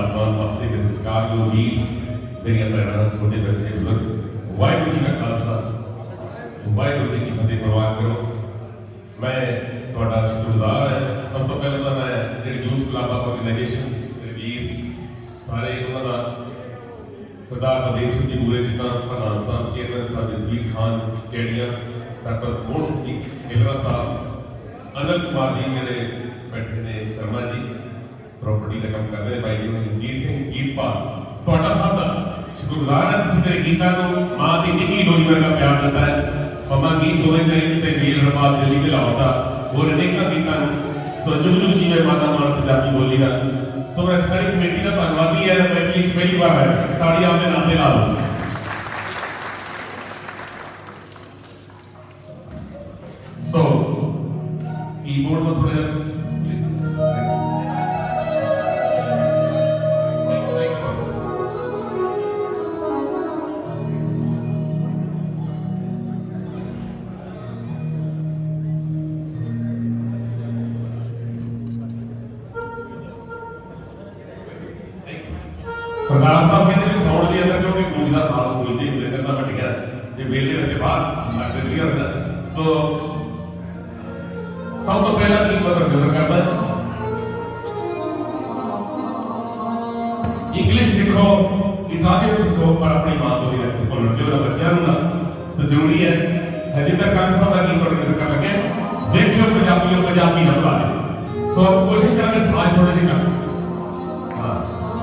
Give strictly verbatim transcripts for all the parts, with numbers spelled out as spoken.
विराजमान अपने के सरकार जो वीर मेरिया भैन छोटे बच्चे बुजुर्ग वाहिगुरू जी का खालसा वाहिगुरू जी की फतेह प्रवान करो। मैं थोड़ा शुक्रगुजार है। सब तो पहले तो मैं जी यूथ क्लब ऑफ ऑर्गेनाइजेशन वीर सारे उन्होंने सरदार बलदेव सिंह जी बूरे जी का प्रधान साहब चेयरमैन साहब जसवीर खान चेड़िया डॉक्टर मोहन सिंह जी खेलरा साहब अनंत कुमार जी मेरे बैठे ने शर्मा जी प्रॉपर्टी का काम करते हैं भाई जी रणजीत सिंह गीतपाल थोड़ा सब का शुक्रगुजार है। तुम मेरे गीतों को माँ की निकी डोरी वर्गा प्यार देता है समा गीत होवे कहीं कितने वीर रबाब दिल्ली में लाता और अनेकों गीतों सो जुग जुग जी में माता मान पंजाबी बोली का सो मैं सारी कमेटी का धन्यवादी है। मैं प्लीज पहली बार है ताड़ी आपके नाम दे ला दो। सो कीबोर्ड को थोड़ा सरदार साहब कहते हैं साउंड के अंदर क्योंकि गूंजदा ताल बोलते हैं करना बट गया ये बेले वैसे बाहर लगते क्लियर होता है। सो सब तो पहला की मतलब नजर करता है इंग्लिश सीखो इटालियन सीखो पर अपनी मां बोली रखो को लड़के और बच्चों ना सजूरी है हजे तक काम सब का की पर नजर कर लगे देखियो पंजाबी पंजाबी न बुला दे। सो कोशिश करेंगे आज थोड़े दिन का हां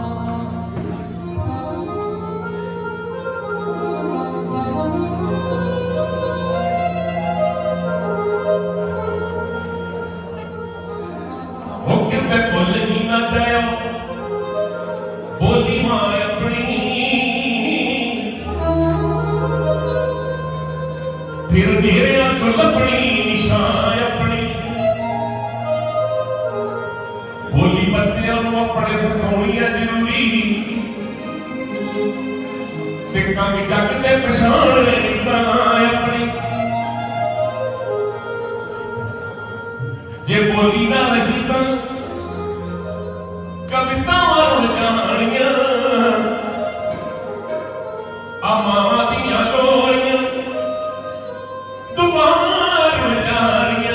बोली मां अपनी फिर मेरे अख लपनी निशान अपनी बोली बच्चों को अपने सिखानी है जरूरी कभी जग के पछाण अपनी जे बोली ना रही तो कविता रुण जानिया मावा दिया लोरिया दुआवां रुण जानिया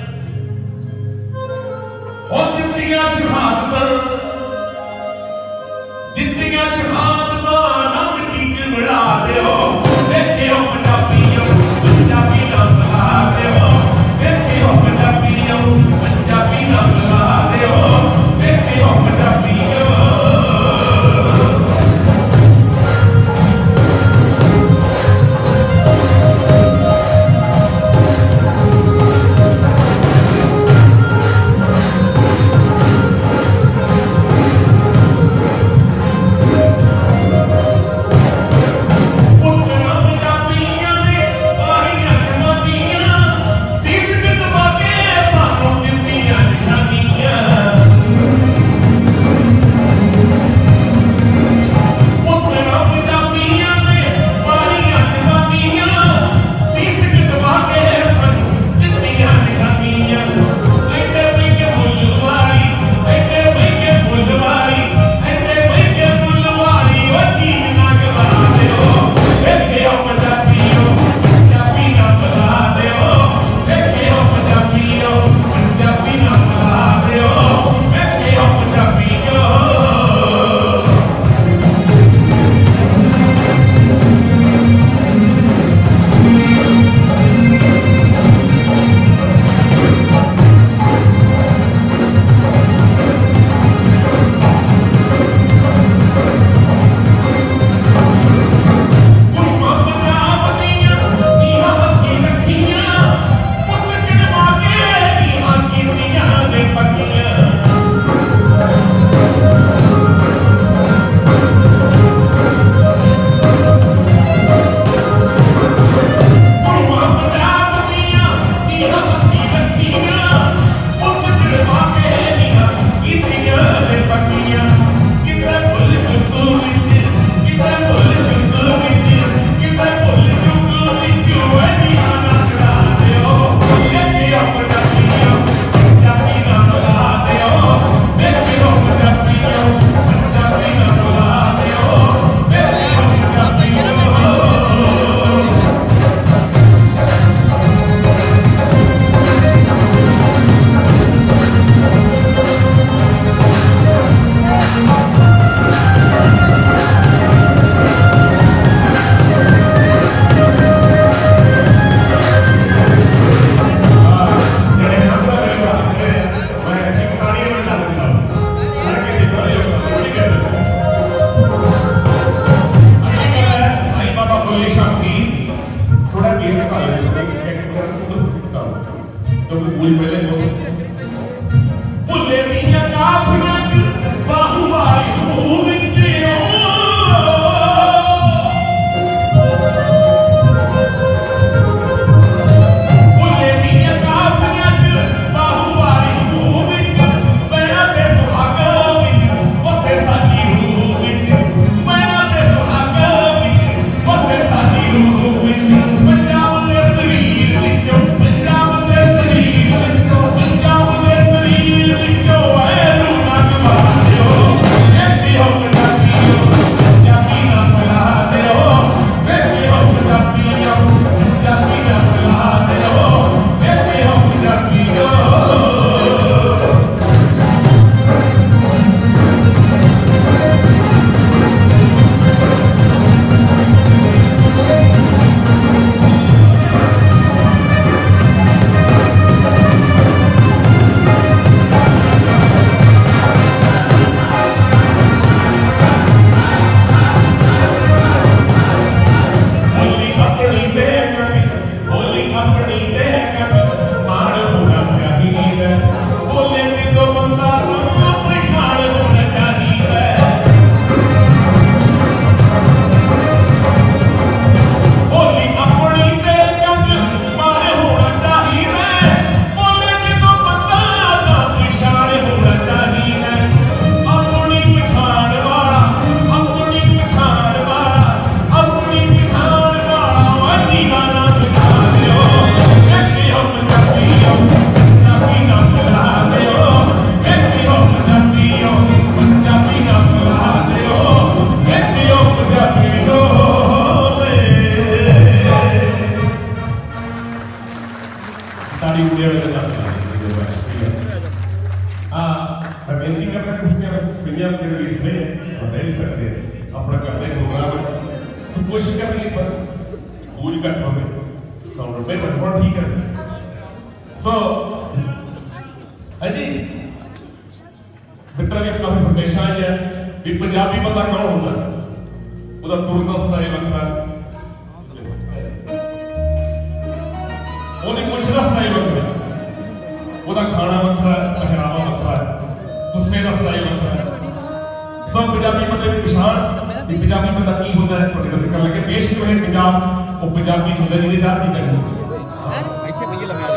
हो दित्तियां शहादत दित्तियां शहादत ना मिट्टी च मिला दिओ देखियो पंजाबियों पंजाबी ना भुला दिओ देखियो पंजाबियों पंजाबी ना भुला दिओ देखियो पंजाबियों। बोली पहले बोलो भुले दियां काफियां च बाहुबाई रूह विच भुले दियां काफियां च बाहुबाई रूह विच बैणा ते सुहागा विच वसे साडी रूह विच बैणा ते सुहागा विच वसे साडी रूह विच पंजाब दे शरीर विचों पंजाब दे शरीर विचों पंजाब दे शरीर विचों ऐ रूह गवा दिओ ऐसी हो पंजाबीओ पंजाबी ना भुला दिओ ऐसी हो पंजाबीओ पंजाबी ना भुला दिओ ऐसी हो पंजाबीओ बोली अपनी दे कभी बोली अपनी दे कभी मान होना चाहिए बोले कि तो बंदा परेशान होना चाहिए बोली अपनी दे कभी मान होना चाहिए बोले कि तो बंदा परेशान होना चाहिए अपनी पछाण वाला अपनी पछाण वाला अपनी पछाण वाला दीवाना बुझा दियो ऐसी हो पंजाबीओ पंजाबी ना भुला दियो ऐसी हो पंजाबीओ पंजाबी ना भुला दियो ऐसी हो पंजाबीओ ताड़ी उड़े वाले का हाँ मैं बेनती करता कुछ नहीं दुनिया में भी थे और नहीं सकते अपना करते प्रोग्राम तो कोशिश करते हैं पर पूरी कर पावे साउंड में बहुत ठीक है सो अजी मित्रों के काफी संदेशा है कि पंजाबी बंदा कौन होता है ਉਹਦਾ ਤੁਰਦਾ ਸਟਾਈਲ ਵੱਖਰਾ ਉਹਦੀ ਮੁੱਛ ਦਾ ਸਟਾਈਲ ਵੱਖਰਾ ਉਹਦਾ ਖਾਣਾ ਵੱਖਰਾ ਪਹਿਰਾਵਾ ਵੱਖਰਾ ਗੁੱਸੇ ਦਾ ਸਟਾਈਲ ਵੱਖਰਾ ਸਭ ਪੰਜਾਬੀ ਬੰਦੇ ਦੀ ਪਛਾਣ ਕਿ ਪੰਜਾਬੀ ਬੰਦਾ ਕੀ ਹੁੰਦਾ ਹੈ ਤੁਹਾਡੇ ਨਾਲ ਜ਼ਿਕਰ ਲੱਗੇ ਪੇਸ਼ ਕਿਉਂ ਹੈ ਪੰਜਾਬ ਚ ਉਹ ਪੰਜਾਬੀ ਹੁੰਦਾ ਜਿਹਦੇ ਚਾਹ ਚੀਜ਼ਾਂ ਨੇ ਇੱਥੇ ਪਈਏ ਲਗਾ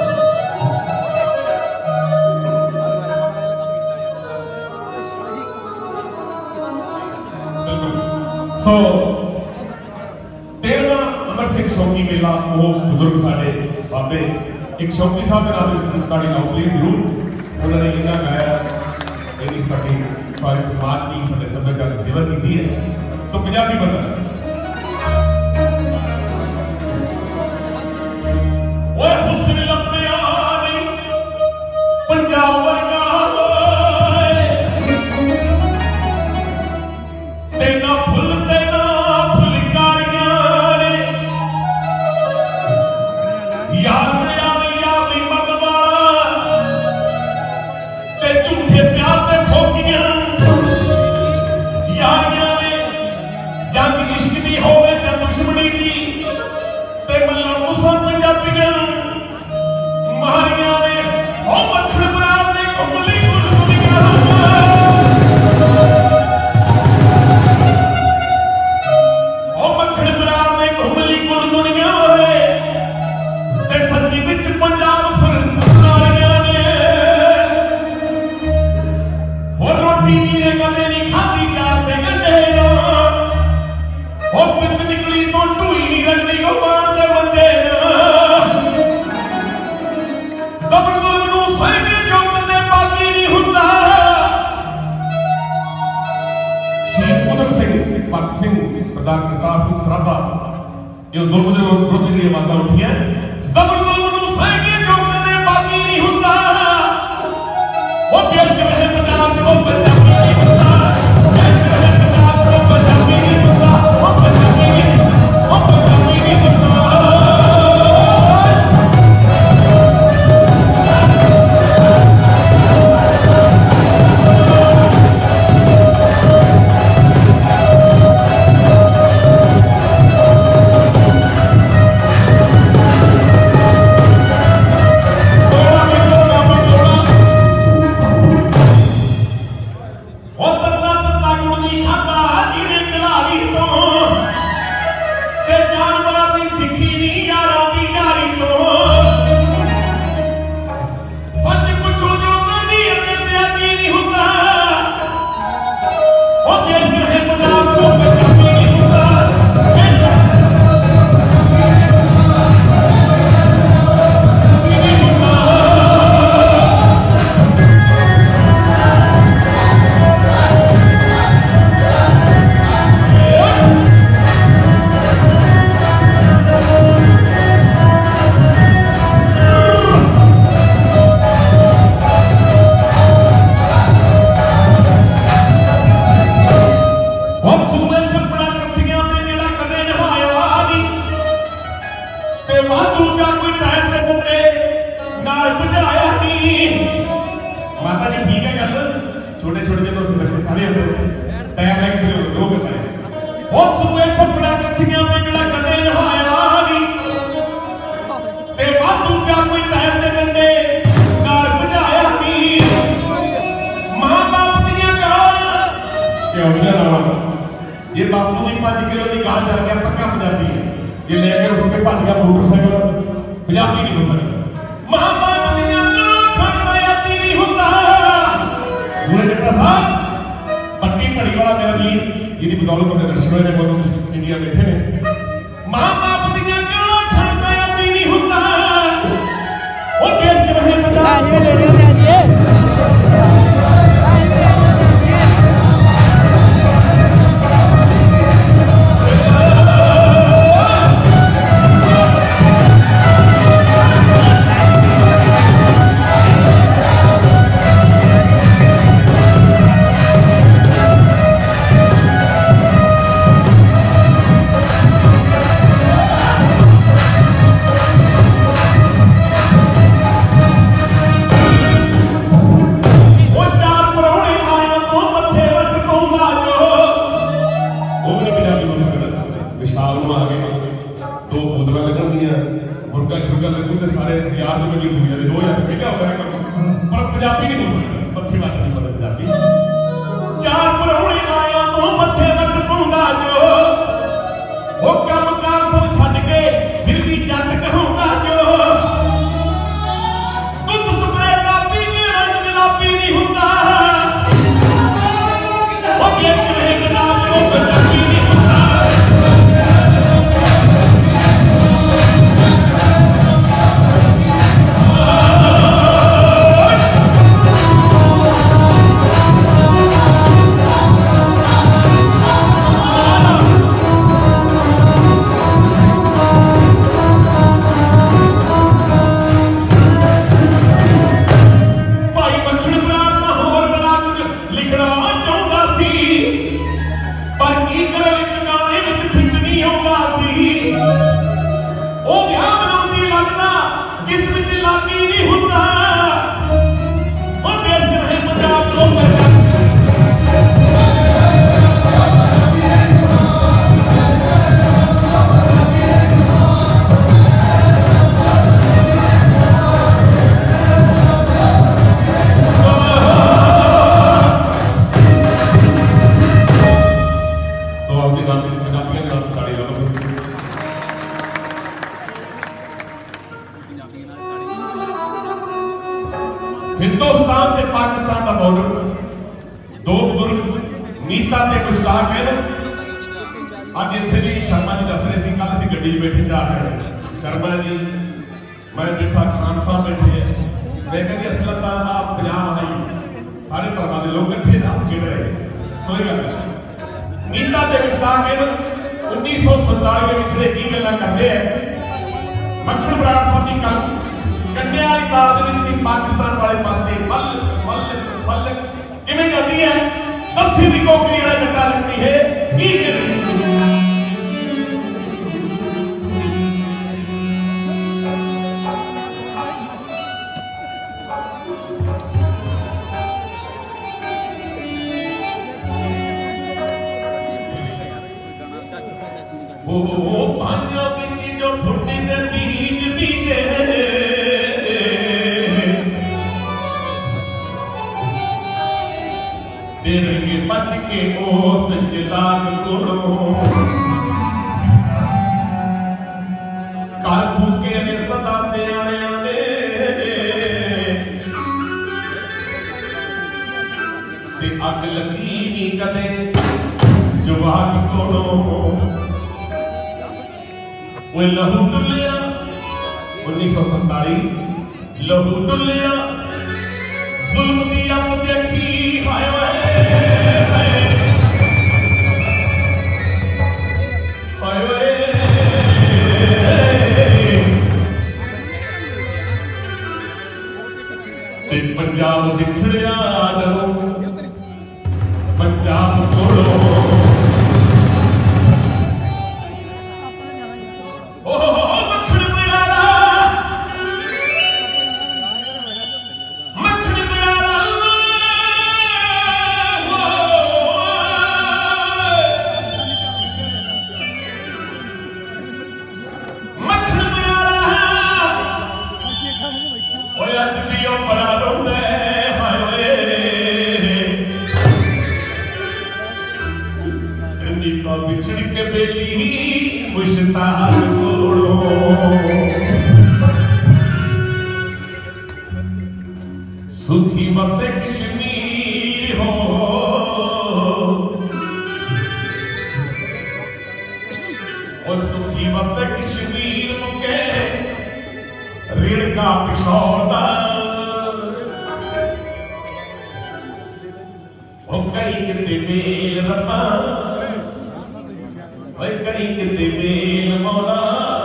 ਸੋ तेरहवां अमर सिंह शौकी मेला वो बुजुर्ग साडे बाबे एक शौकी साहब के नाम ताड़ी नाम प्लीज जरूर उन्होंने इन्ना गाया इन्नी साडी सारे समाज की साडे सभ्याचार की सेवा की है सो पंजाबी बंदा ओए हुस्न लब्बिया नी पंजाब वर्गा तेना फुल तेना फुलकारियां ने यार मिलिया ने यार दी मगवाला ते झूठे प्यार ते खोकियां यारियां ने जंग इश्क दी होवे ते दुश्मनी दी ते मल्ला तुसां पंजाबियां मारियां ने ओ मक्खण बरार दे कमली गुल दुनिया पंजाब सरकारियां ने और रोटी नीरे कदे नहीं खाती चार ते गंढे ना और पिंड निकली तो टूई नहीं रगड़ी को मार दे बंदे ना जबरदस्त नू सही जो कदे बाकी नहीं हुंदा शहीद उधम सिंह भगत सिंह सरदार करतार सिंह सराभा जो जुल्म दे विरुद्ध जेहड़ी आवाज़ां उठियां जबरदस्त जो कदे बाकी नहीं हुंदा वो बेशक रहे पंजाब च वो पंजाबी नहीं हुंदा बेशक रहे पंजाब च वो पंजाबी नहीं हुंदा वो पंजाबी नहीं वो पंजाबी नहीं हुंदा पत्तियां में जड़ा कदे नहाया नहीं ते वाधू क्या कोई टायर दे डंडे नाल बुझाया नहीं मां बाप दियां गालां क्यों ना लावा ये बापू की पांच किलो की गाल चल गया पक्का पंजाबी है ये लेके उसके भज गया मोटरसाइकिल पंजाबी नहीं हो सकता मां बाप दियां गालां खाना यादी नहीं होता पूरे जट्टा साहब पट्टी पड़ी वाला मेरा वीर जिहदी बदौलत अपने दर्शन होए ने बहुत इंडिया बैठे ने मां बाप दियां गालां खाना यादी नहीं होता वो देश के रहे पंजाब ये लेडियो ने आजी हिंदुस्तान ते पाकिस्तान का बॉर्डर दो बुजुर्ग नीता ते मुश्ताक है अज इत्थे भी शर्मा जी दस रहे थे कल असीं गड्डी बैठे चार जने शर्मा जी मैं बैठा खान साहब बैठे मैं कहती असल तो आप पंजाब आई सारे धर्मां दे लोग इत्थे दस खेड रहे सोई गल नीता ते मुश्ताक है उन्नीस सौ सतानवे विछड़े की गल्लां करदे हैं मक्खण बराड़ साहब की कल कंडिया वाली बात में पाकिस्तान वाले पासे मल मल मल किमें जाती है दसी भी कोकरी वाला गड्ढा लगती है वो पांचों बिच जो फुटी दे बीज बीजे तेरे बच के ओस चिलाक कोड़ो काल भूखे ने सदा से आने आने ते अग लगी नी कदे जवाक कोड़ो वो लहू डुलिया उन्नीस सौ सतालीस लहू डुलिया जुल्म दी अब देखी हाय पंजाब बिछड़िया जदों पंजाब कोलों नीता बिछड़ के बेली मुश्ताक कोड़ो सुखी बसे कश्मीर हो और सुखी बसे कश्मीर मुके ऋण का पिछौदा और कड़ी किते मेल रब्बा और कड़ी किते मेल मौला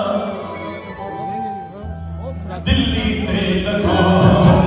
दिल्ली ते लाहौर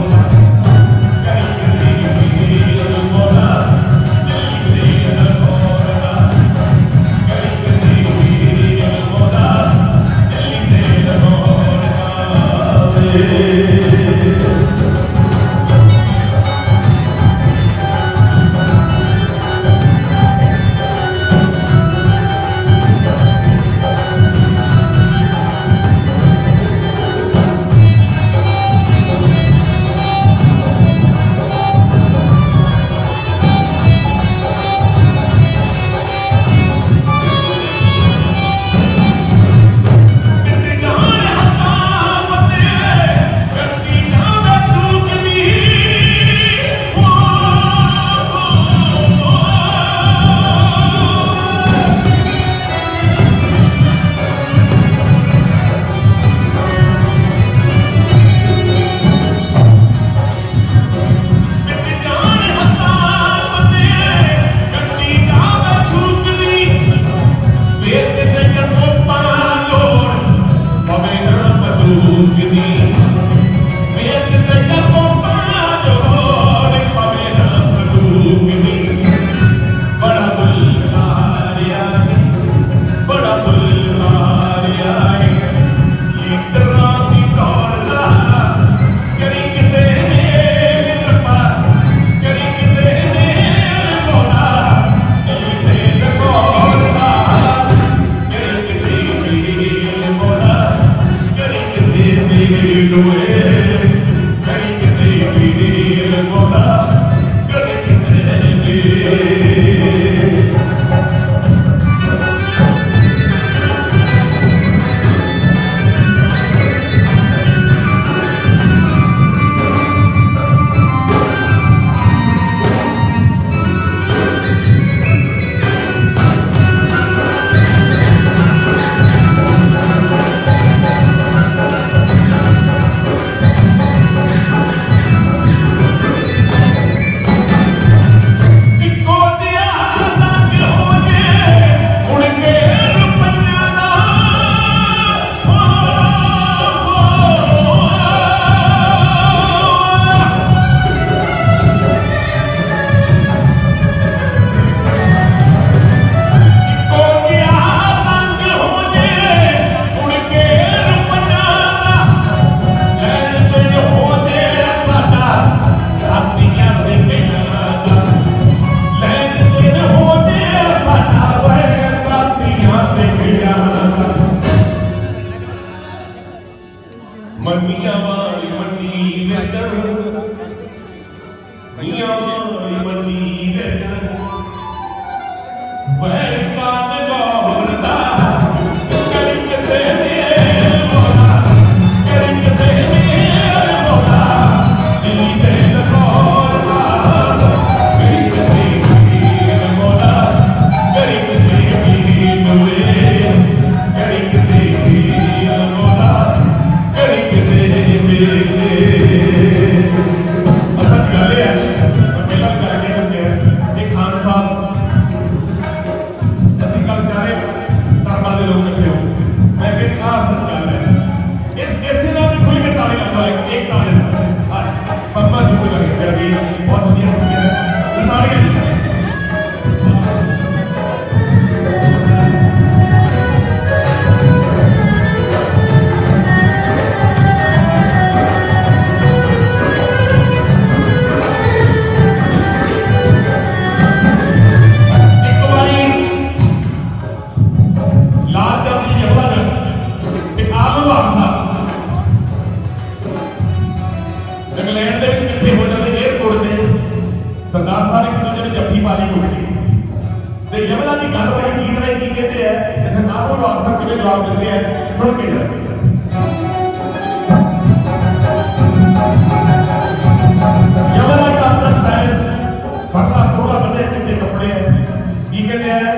ਉਹਨਾਂ ਦੀ ਗੱਲ ਹੋਈ ਗੀਤ ਰਾਹੀਂ ਕੀ ਕਹਿੰਦੇ ਆ ਤੇ ਸਰਕਾਰ ਨੂੰ ਅਕਸਰ ਕਿਵੇਂ ਜਵਾਬ ਦਿੰਦੇ ਆ ਸੁਣ ਕੇ ਜਰਾ ਜਮਲਾ ਦਾ ਆਪਣਾ ਸਟਾਈਲ ਫਰਲਾ ਤੋਲਾ ਬੰਦੇ ਚਿੱਟੇ ਕੱਪੜੇ ਆ ਕੀ ਕਹਿੰਦੇ ਆ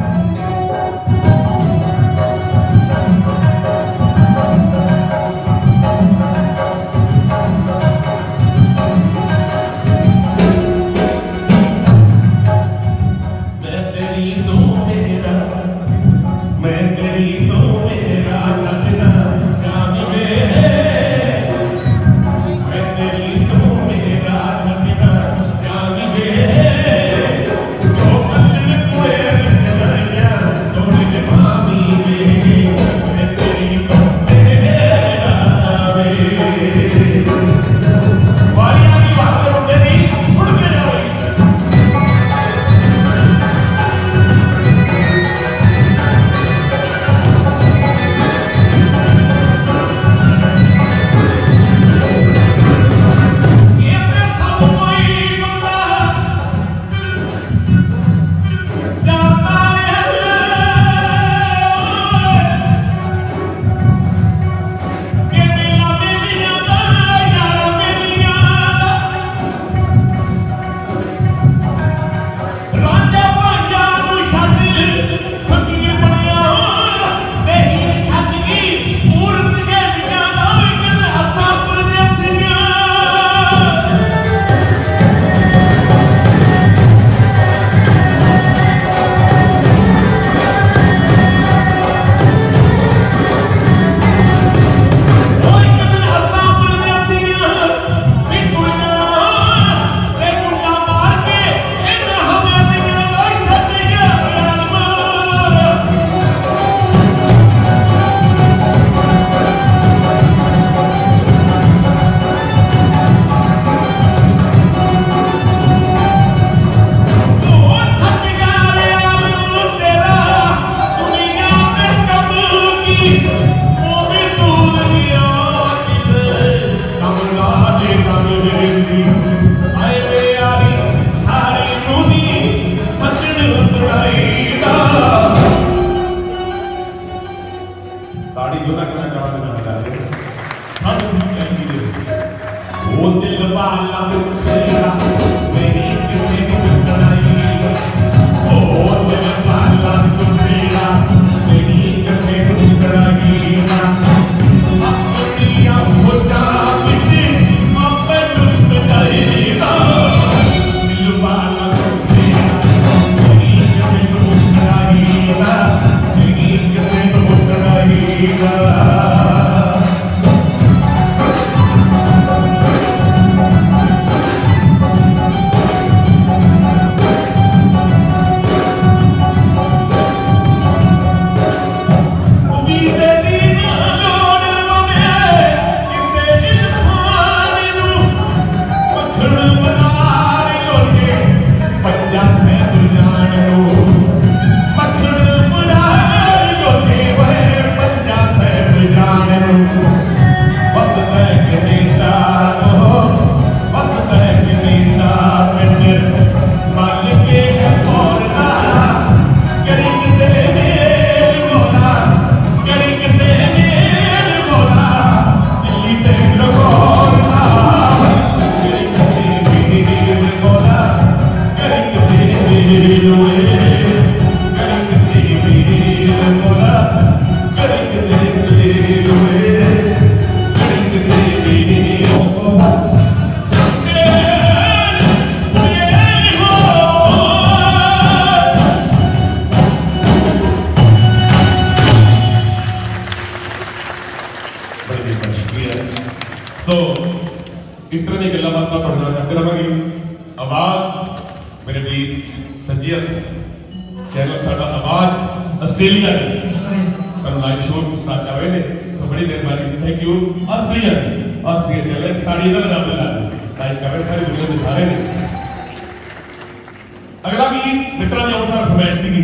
अगला गीत मित्रा ने अनुसार फरमाइश की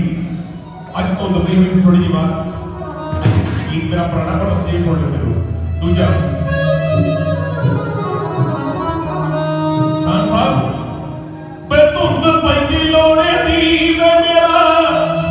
अज तो दबी हुई थी थोड़ी जी बात गीत मेरा पुराना पर अभी सुन लेते हो दूजा खान साहब पे धुंध पैंदी लोड़े दी वे मेरा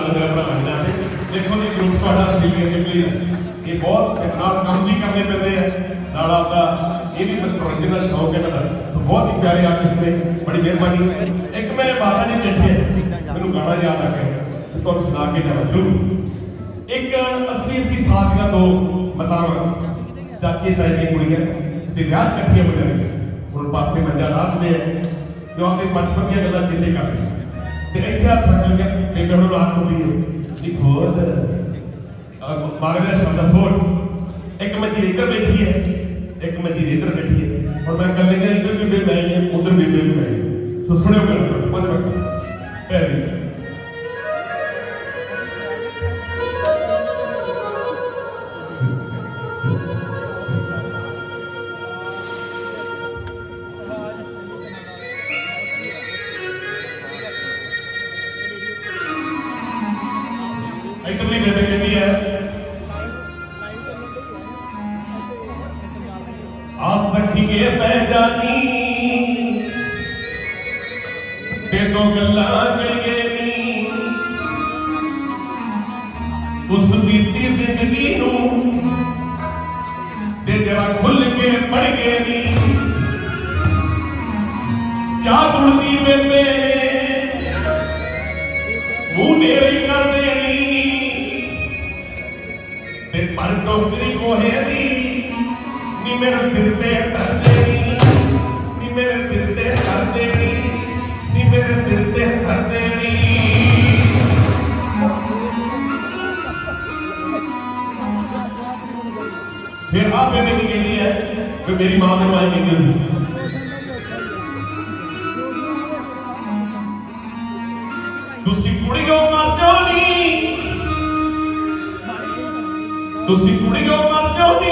मेरा भरा ना देखो जी ग्रुप थोड़ा ऑस्ट्रेलिया के क्लियर ये बहुत नाल काम भी करने पैंदे है नाल आपदा ये भी मनोरंजन का शौक है ना तो बहुत ही प्यारे आर्टिस्ट ने बड़ी मेहरबानी एक मैं बाबा जी बैठे मैनू गाना याद आ गया तो सुना के जावा जरूर एक अस्सी अस्सी साल दियां दो मातावां चाचे ताए दी कुड़ियां ते ब्याह इकट्ठियां हो जांदियां हुण पासे मंजा राखदे जो आपके बचपन दी गल्लां चेते कर रहे ते इत्थे हत्थ रख के बेबे हुण रात होंदी है नी फोड़ और मारवे शब्द फोड़ एक मंजी इधर बैठी है एक मंजी इधर बैठी है और मैं कल्ले गया इधर भी बे मैं ही उधर भी बे मैं सो सुनियो कर मन में पैर नीचे इतनी बेबे कहती है आ सखी के पै जानी ते दो गल्लां करिए नी उस बीती जिंदगी नू ते जरा खुल के पढ़ गए नी चाह दुड़दी बेबे ने मुंह नेड़े कर देनी ते पर डोगरी कोहे दी नी मेरे सिर पे कर देनी नी मेरे सिर पे कर देनी नी मेरे सिर पे कर देनी फिर आप बेटे की कहती है कि मेरी मां ने मां कहती थी तुसी कुड़ियों मर जाओ नी तुसी कुड़ियों मर जाओ नी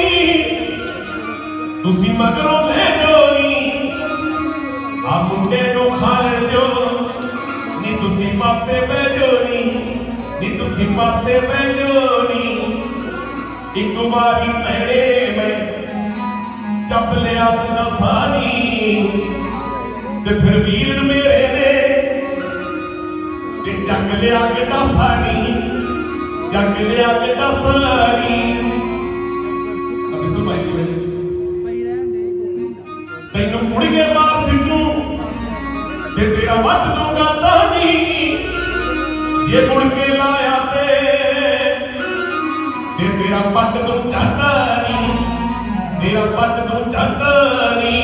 तुसी मगरों ले जाओ नी आ मुंडे नू खा लेण दो नी तुसी पासे बह जाओ नी नी तुसी पासे बह जाओ नी एक बारी पैड़े में चप लिया दा फानी ते फिर वीर मेरे ने जग लिया के दसानी जग लिया के दसानी अभी सुन भाई तेनू कुड़िए मार सिटू ते तेरा वट दूंगा तानी जे मुड़ के लाया ते ते तेरा पट तू चाहता नी तेरा पट तू चाहता नी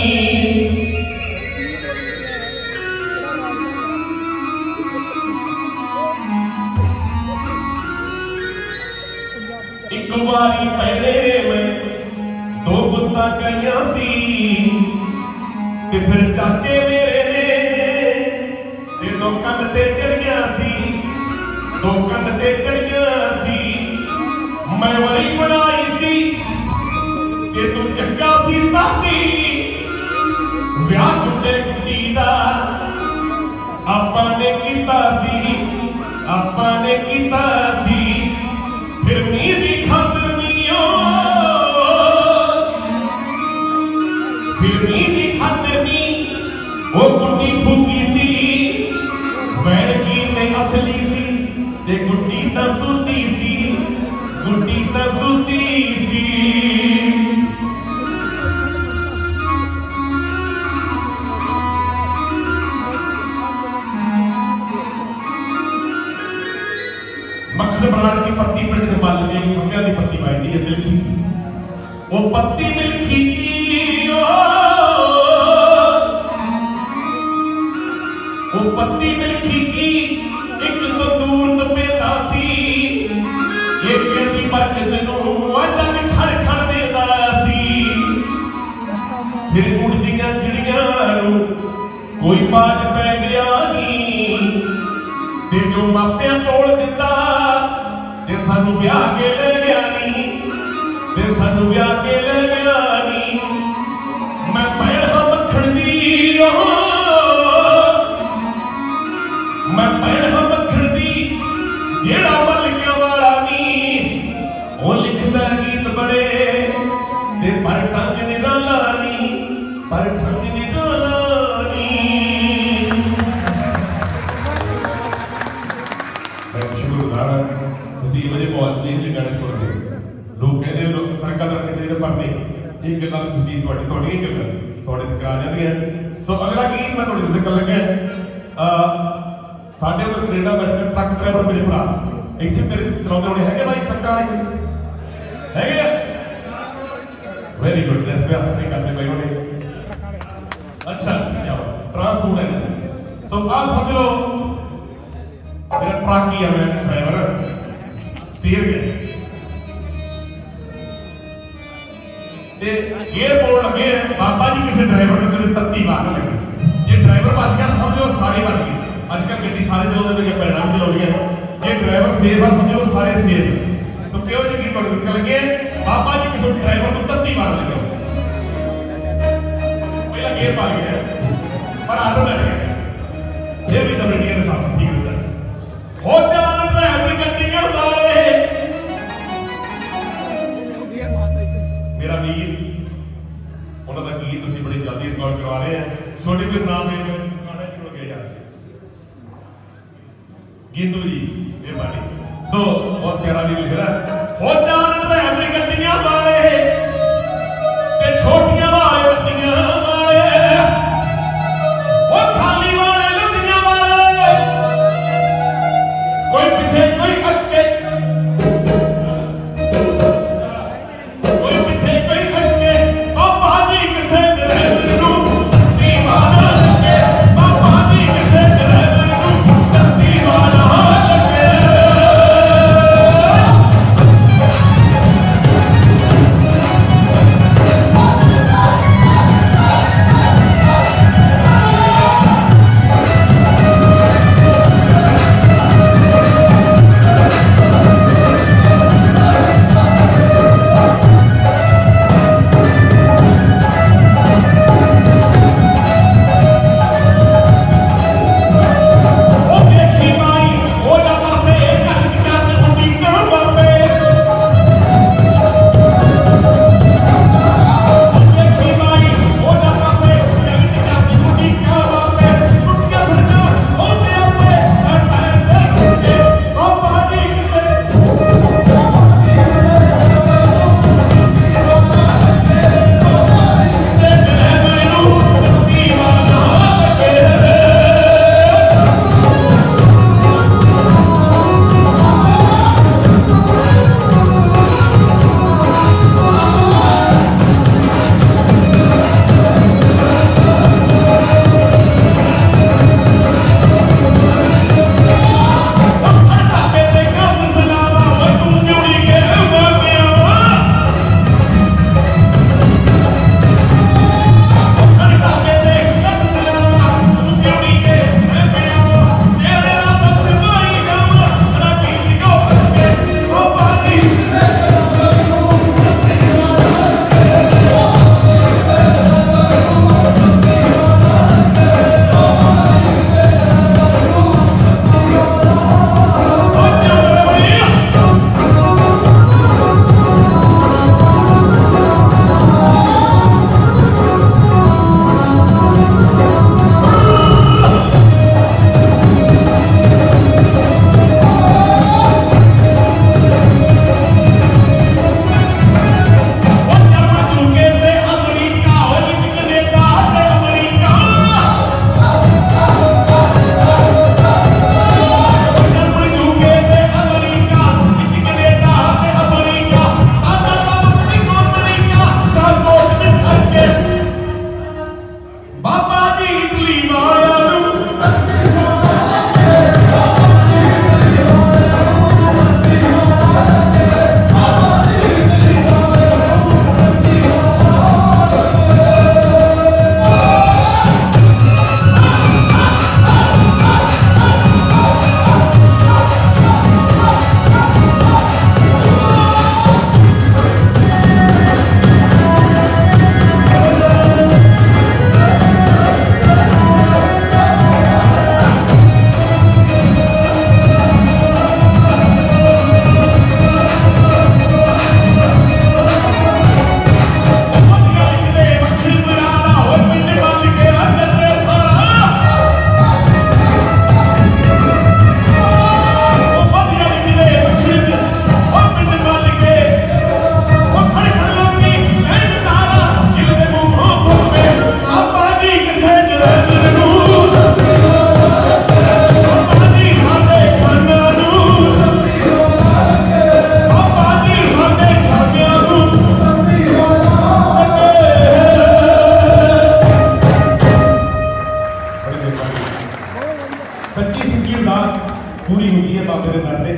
एक बारी पहले में दो गुत्ता कइयां सी ते फिर चाचे मेरे ने ते दो कंध ते चढ़ गया सी दो कंध ते चढ़ गया सी मैं वरी बनाई सी ते तू चंगा सी तासी ब्याह गुड्डे गुड्डी दा आपां ने कीता सी आपां ने कीता सी फिर मीं दी खातर नीओ फिर मीं दी खातर नी वो गुड्डी फूकी सी वैन की ने असली सी ते गुड्डी तां सूती सी गुड्डी तां सूती सी मक्खन बनाने की पत्ती पिंड के मल में खंभे की पत्ती वाइदी है मिल्खी वो पत्ती मिल्खी की ओ वो पत्ती मिल्खी की एक तो दूर तपेदा सी एक दी बरकत नू जग खड़ खड़ देदा सी फिर उड़दियां चिड़ियां नू कोई बाज पै गया नी ते जो मापियां तोड़ दिता ते सानू ब्याह के ले गया नी ते सानू ब्याह के ले गया नी मैं भैण हां मक्खण दी मैं भैण हां मक्खण दी जेड़ा मलकियां वाला नी ओ लिखदा गीत बड़े ते पर ढंग निराला नी पर ढंग निराला नी शुक्रगुजार ਤੁਸੀਂ ਇਹੋ ਜਿਹੇ ਮਾਹੌਲ 'ਚ ਨਹੀਂ ਗਾਣੇ ਸੁਣਦੇ। ਲੋਕ ਕਹਿੰਦੇ ਲੋਕ ਖੜਕਾ ਦੜਕਾ ਚਾਹੀਦਾ, ਪਰ ਨਹੀਂ, ਇਹ ਗੱਲਾਂ ਤੁਸੀਂ ਤੁਹਾਡੀ ਤੁਹਾਡੀਆਂ ਹੀ ਗੱਲਾਂ ਤੁਹਾਡੇ ਤੇ ਕਰਾ ਜਾਂਦੀਆਂ। ਸੋ ਅਗਲਾ ਗੀਤ ਮੈਂ ਤੁਹਾਡੇ ਤੇ ਕਰਨ ਲੱਗਾ। ਸਾਡੇ ਉਧਰ ਕੈਨੇਡਾ ਵਿੱਚ ਟਰੱਕ ਡਰਾਈਵਰ ਮੇਰੇ ਭਰਾ ਇੱਥੇ ਮੇਰੇ ਚਲਾਉਂਦੇ ਹੋਣੇ ਹੈਗੇ ਬਾਈ, ਟਰੱਕਾਂ ਵਾਲੇ ਹੈਗੇ ਆ। Very good, that's way after ਕਰਦੇ ਬਾਈ ਹੋਣੇ। ਅੱਛਾ ਅੱਛਾ, ਟਰਾਂਸਪੋਰਟ ਹੈ। ਸੋ ਆ ਸਮਝ ਲਓ ਮੇਰਾ ਟਰੱਕ ਹੀ ਆ, ਮੈਂ ਡਰਾਈਵਰ ਸਟੀਅਰਿੰਗ ਹੈ ਤੇ ਗੇਅਰ ਪਾਉਣ ਲੱਗੇ ਬਾਬਾ ਜੀ। ਕਿਸੇ ਡਰਾਈਵਰ ਨੂੰ ਕਦੇ ਤੱਤੀ ਵਾਰ ਨਾ ਲੱਗੀ। ਜੇ ਡਰਾਈਵਰ ਬਚ ਗਿਆ ਸਮਝ ਲਓ ਸਾਰੇ ਬਚ ਗਏ। ਅੱਜ ਕੱਲ੍ਹ ਗੱਡੀ ਸਾਰੇ ਚਲਾਉਂਦੇ ਨੇ, ਪੈਰਾਂ ਵੀ ਚਲਾਉਂਦੀਆਂ। ਜੇ ਡਰਾਈਵਰ ਸੇਫ ਆ ਸਮਝ ਲਓ ਸਾਰੇ ਸੇਫ। ਸੋ ਕਿਹੋ ਜਿਹੀ ਗੀਤ ਤੁਹਾਨੂੰ ਦੱਸਣ ਲੱਗੇ ਬਾਬਾ ਜੀ ਕਿਸੇ ਡਰਾਈਵਰ ਨੂੰ ਤੱਤੀ ਮਾਰ ਲੱਗੇ। ਪਹਿਲਾਂ ਗੇਅਰ ਪਾ ਗਿਆ ਪਰ ਆਟੋਮੈਟਿਕ ਇਹ ਵੀ ਤਾਂ ਰੇਡੀਅਰ ਸਾਹਿਬ ਠੀਕ ਹੁੰਦਾ। ਹੋ ਜਾਣ ਡਰਾਈਵਰ ਗੱਡੀਆਂ ਵਾਲੇ ਮੇਰਾ ਵੀਰ, ਉਹਨਾਂ ਦਾ ਗੀਤ ਤੁਸੀਂ ਬੜੀ ਜਲਦੀ ਰਿਕਾਰਡ ਕਰਵਾ ਰਹੇ ਆ। ਛੋਟੇ ਵੀਰ ਨਾਮ ਹੈ ਗਾਣਾ ਜੁੜ ਗਿਆ ਯਾਰ ਗਿੰਦੂ ਜੀ ਮਿਹਰਬਾਨੀ। ਸੋ ਬਹੁਤ ਪਿਆਰਾ ਵੀ ਲਿਖਦਾ। ਹੋ ਜਾਣ ਡਰਾਈਵਰ ਗੱਡੀਆਂ ਵਾਲੇ ਤੇ ਛੋਟੀਆਂ ਵਾਲੇ ਗੱਡੀਆਂ ਵਾਲੇ, ਉਹ ਖਾਲੀ ਵਾਲੇ ਲੰਡੀਆਂ ਵਾਲੇ, ਕੋਈ ਪਿੱਛੇ ਕੋਈ ਅੱਗੇ, ਕੋਈ ਪਿੱਛੇ ਕੋਈ ਅੱਗੇ। ਬਾਬਾ ਜੀ ਕਿੱਥੇ ਡਰਾਈਵਰ ਨੂੰ ਦੀਵਾਨਾ ਲੱਗੇ, ਬਾਬਾ ਜੀ ਕਿੱਥੇ ਡਰਾਈਵਰ ਨੂੰ ਦੀਵਾਨਾ ਲੱਗੇ।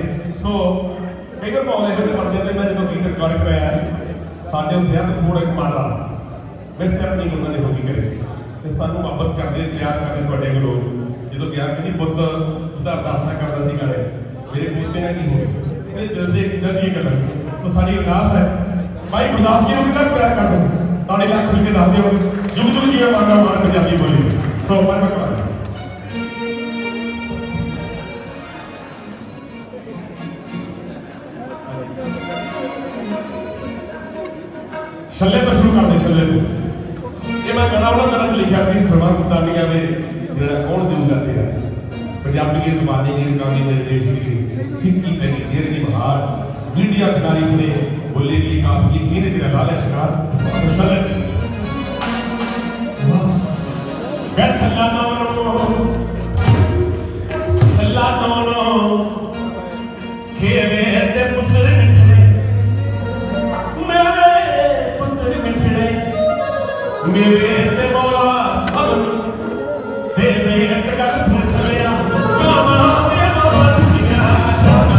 सो कई बार पाने हुए बन जाते मैं जो गीत रिकॉर्ड कराया साढ़े उत्थे तो थोड़ा एक माड़ा मिसहैपनिंग उन्होंने होगी करे तो सानू मोहब्बत करते प्यार करते थोड़े लोग जो कहा कि पुत उदा अरदासा करता सी गाने मेरे पोते ना की हो मेरे दिल से इधर दी गल सो साड़ी अरदास है भाई गुरदास जी को कितना प्यार कर दो ताड़ी लाख खुल के दस दियो जुग जुग जी माना मार पंजाबी बोली सो पर मैं करा छल्ले तो शुरू कर दे छल्ले तो ये मैं गाना उन्होंने तरह लिखा सी सरवान सतानिया में जरा कौन दिल करते हैं पंजाबी की जुबानी की कामी में देश की फिक्की पैनी चेहरे की बहार मीडिया खिलाड़ी ने बोले की काफी कीने तेरा लाले शिकार तो छल्ले मैं छल्ला नौनो छल्ला नौनो खेवे ते पुत्र मिठड़े मेरे पुत्र मिठड़े मेरे ते मौला सब दे दे एक गल सुन चलिया कामा से मौला दिया जाना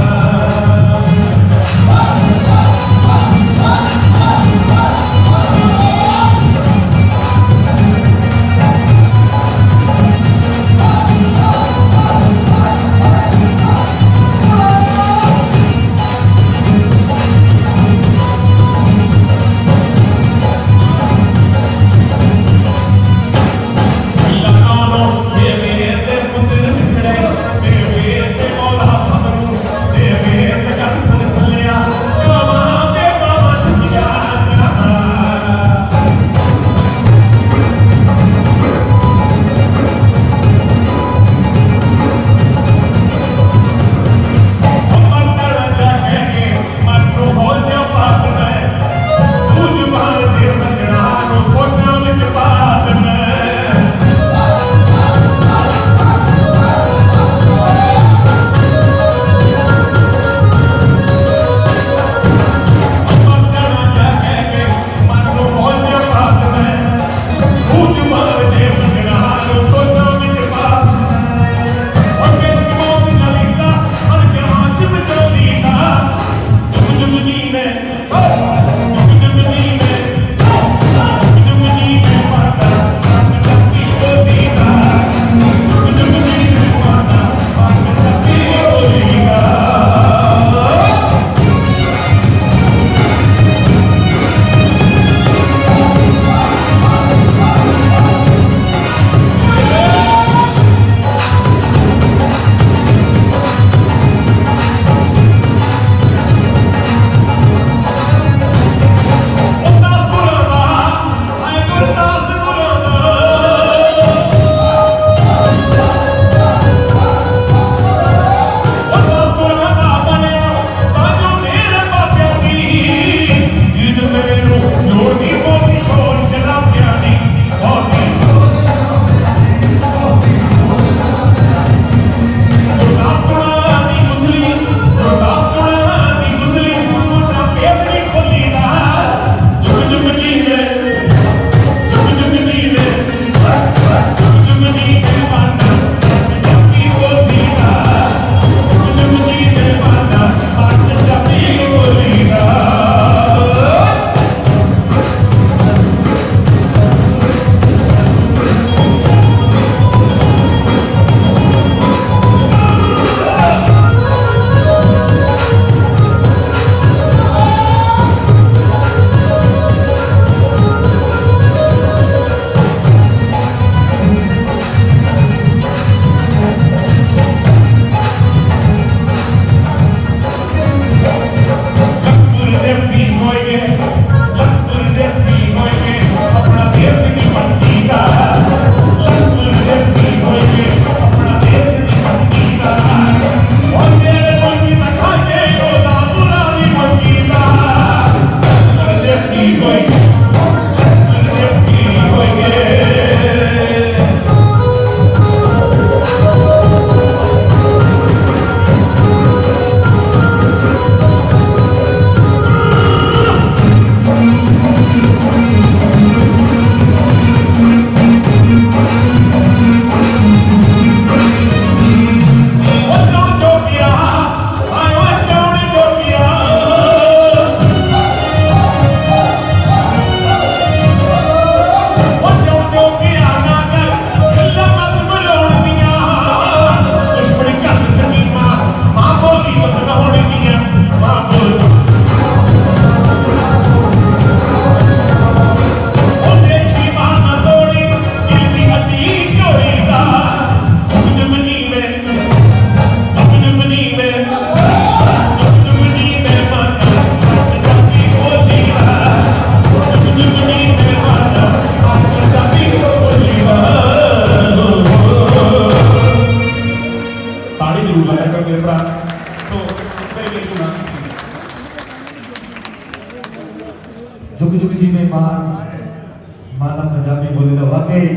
जुग जुग जी में मान माना पंजाबी बोली का वाकई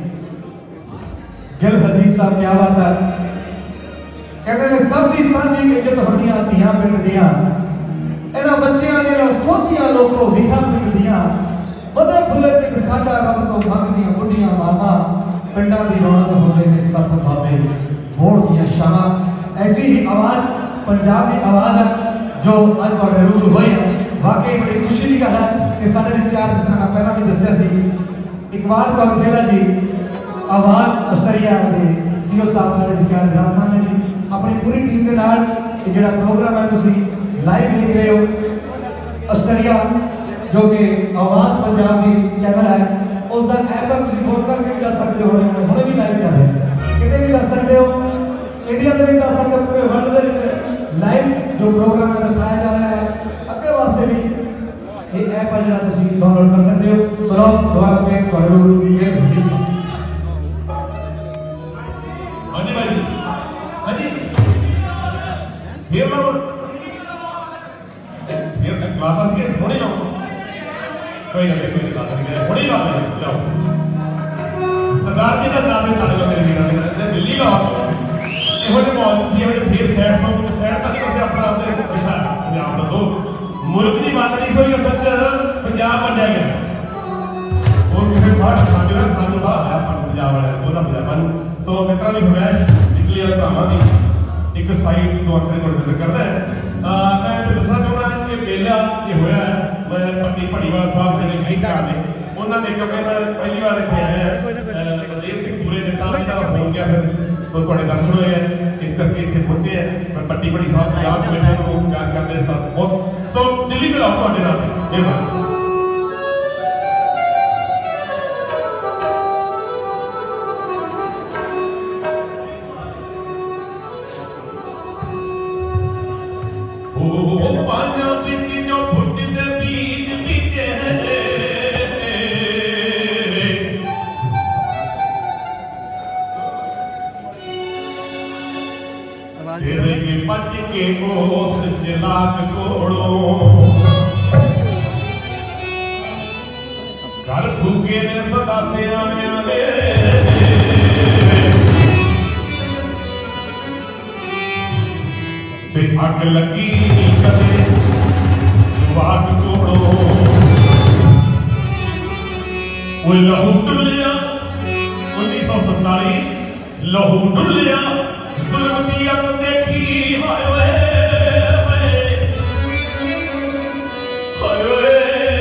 गिल हदीफ साहब क्या बात है कहते हैं सब की साझी इज्जत होनी धियां पिंड दियां इन्हां बच्चियां दे नाल सोधियां लोको वीहां पिंड दियां बदे फुले पिंड साडा रब तो मंगदियां बुढ़ियां मामा पिंडां दी रौनक होंदे ने सत बाबे मोड़ दियां शामां ऐसी ही आवाज पंजाब की आवाज है जो अज तुहाडे रूबरू होई है वाकई बड़ी खुशी की गल है कि साडे विचकार जिस तरह मैं पहला भी दस्सिया सी इकबाल कौर खेला जी आवाज अस्टरिया के सीओ साहब साडे विचकार विराजमान ने जी अपनी पूरी टीम के नाल ये जिहड़ा प्रोग्राम है तुसी लाइव देख रहे हो अस्टरिया जो कि आवाज पंजाब की चैनल है उसका ऐप है तुसी फोन करके भी जा सकते हो हुणे भी लाइव चल रहा है किते भी कर सकते हो इंडिया में भी कर सकते हो पूरे वर्ल्ड के लाइव जो प्रोग्राम है दिखाया जा रहा है अगे वास्ते भी ये ऐप है जिहड़ा तुसी डाउनलोड कर सकते हो सुनो दोबारा फिर तुहाडे रूबरू फिर होगी हाँ जी भाई हाँ जी फिर लाओ फिर वापस के थोड़ी लाओ कोई ना कोई बात नहीं थोड़ी बात है जाओ सरदार जी का नाम है ताले मेरे वीर ने दिल्ली का ਇਹੋ ਜਿਹੇ ਮਾਹੌਲ ਤੁਸੀਂ ਇਹੋ ਜਿਹੇ ਫੇਰ ਸੈਡ ਸੌਂਗ ਸੈਡ ਤੱਕ ਤੁਸੀਂ ਆਪਣਾ ਆਪਦੇ ਵਿਸ਼ਾ ਪੰਜਾਬ ਦਾ ਦੋ ਮੁਲਕ ਦੀ ਵੰਡ ਨਹੀਂ ਹੋਈ ਅਸਲ ਚ ਪੰਜਾਬ ਵੰਡਿਆ ਗਿਆ ਹੋਰ ਕਿਸੇ ਬਾਹਰ ਸਾਡੇ ਨਾਲ ਸਾਨੂੰ ਬਾਹਰ ਆਇਆ ਪੰਜਾਬ ਵਾਲਿਆਂ ਨੂੰ ਉਹਨਾਂ ਪੰਜਾਬਾਂ ਨੂੰ ਸੋ ਮਿੱਤਰਾਂ ਦੀ ਫਰਮਾਇਸ਼ ਨਿਕਲੀ ਵਾਲੇ ਭਰਾਵਾਂ ਦੀ ਇੱਕ ਸਾਈਡ ਤੋਂ ਅੰਤਰੇ ਕੋਲ ਵਿਜ਼ਿਟ ਕਰਦਾ ਹੈ ਮੈਂ ਇੱਥੇ ਦੱਸਣਾ ਚਾਹੁੰਦਾ ਕਿ ਮੇਲਾ ਇਹ ਹੋਇਆ ਮੈਂ ਪੱਟੀ ਭੜੀਵਾਲ ਸਾਹਿਬ ਜਿਹੜੇ ਗੀਤਕਾਰ ਨੇ ਉਹਨਾਂ ਦੇ ਕਿਉਂਕਿ ਮੈਂ ਪਹਿਲੀ ਵਾਰ ਇੱਥੇ ਆਇਆ ਬਲਦੇਵ ਸਿੰਘ ਪੂਰੇ ਜੱਟਾਂ ਦਾ ਫੋਨ ਕਿਹਾ ਫਿਰ तो थोड़े दर्शन हुए हैं इस करके इतने पहुंचे हैं मैं पट्टी बड़ी साहब पंजाब बैठे को प्यार करने साथ बहुत सो दिल्ली में रहो थोड़े नाल मेहरबानी ओ पानियां विच जो फुटदे बीज बीजे तेरे के बच के कोस जलाक कोड़ो घर थूके ने सदा से आने आने ते अग लगी कदे जवाक कोड़ो वो लहू डुलिया उन्नीस सौ सतालीस लहू डुलिया जुल्म दी अत देखी हाय ओए हाय ओए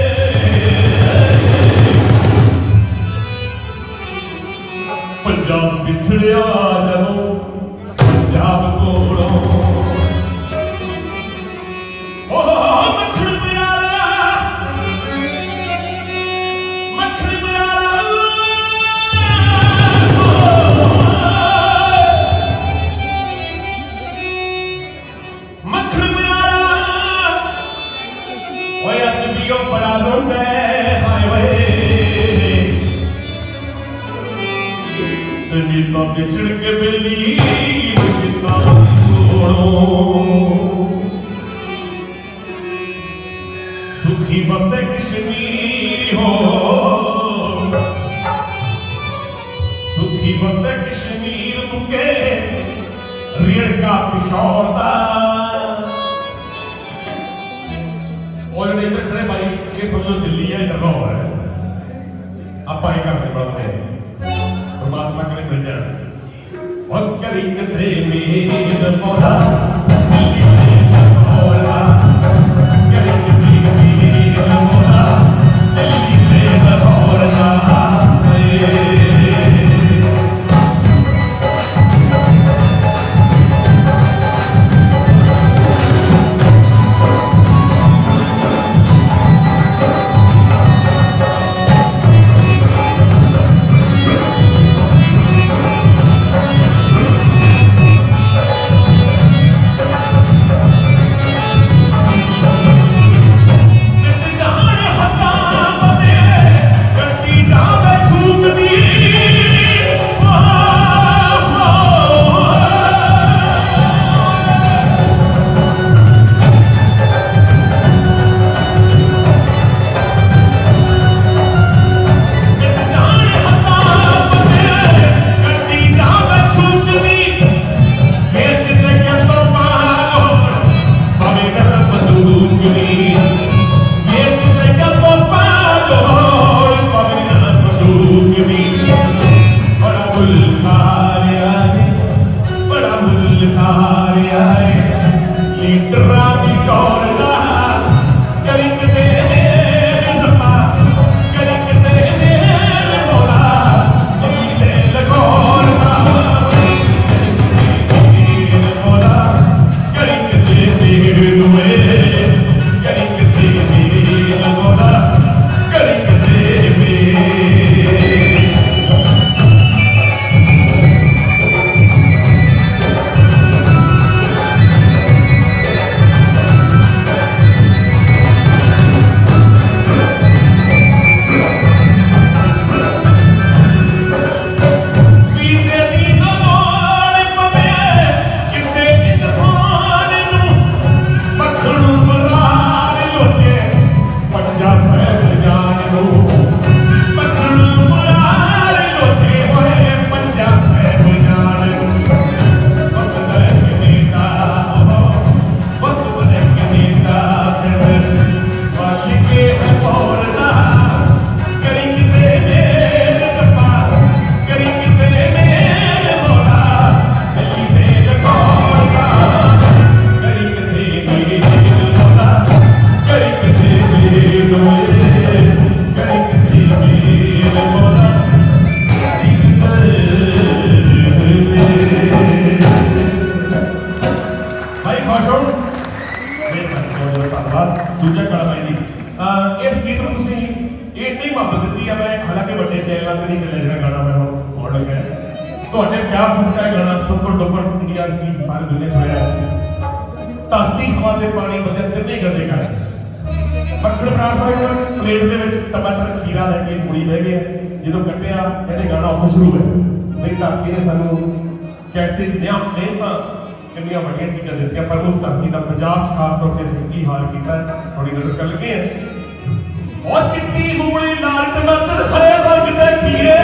पंजाब बिछड़िया जदों पंजाब कोलों ओ मखण प्यारा मखण प्यारा बड़ा रोंदा हाय वे तेरी तो बिछड़ के बेली बिछड़ा छोड़ो सुखी बसे कश्मीर हो सुखी बसे कश्मीर मुके रेड़ का पिछोड़ दा और इधर खड़े भाई ये समझो दिल्ली है इधर लाहौर है आप पाए करने पड़ते हैं परमात्मा करे मिल जाए और करी कदे में पौधा दिल्ली में लाहौर करी कदे में पौधा दिल्ली में लाहौर धन्यवाद। दूजा गाना भाई जी, इस गीत में तुसीं इन्नी मुहब्बत दी है, मैं हालांकि बड़े चैनलों ते नहीं चलिया जिहड़ा गाना मैं हुण मॉडल है तुहाडे प्यार सदका गाना सुपर डुपर इंडिया की सारी दुनिया च होया। धरती हवा ते पानी बदे तिन्ने गंदे कर मक्खण बराड़ साहब प्लेट दे विच टमाटर खीरा लैके कुड़ी बह गए, जो कट्टिया कहते गाना उत्थों शुरू है। नहीं धरती ने सानू कैसे न्याम मेहनत कितनी बड़िया चीज़ा दी, पर उस धरती का पंजाब खास तौर पर की हाल किया थोड़ी नजर कर लगे हैं। और चिट्टी मूली लाल टमाटर हरे रंग देखिए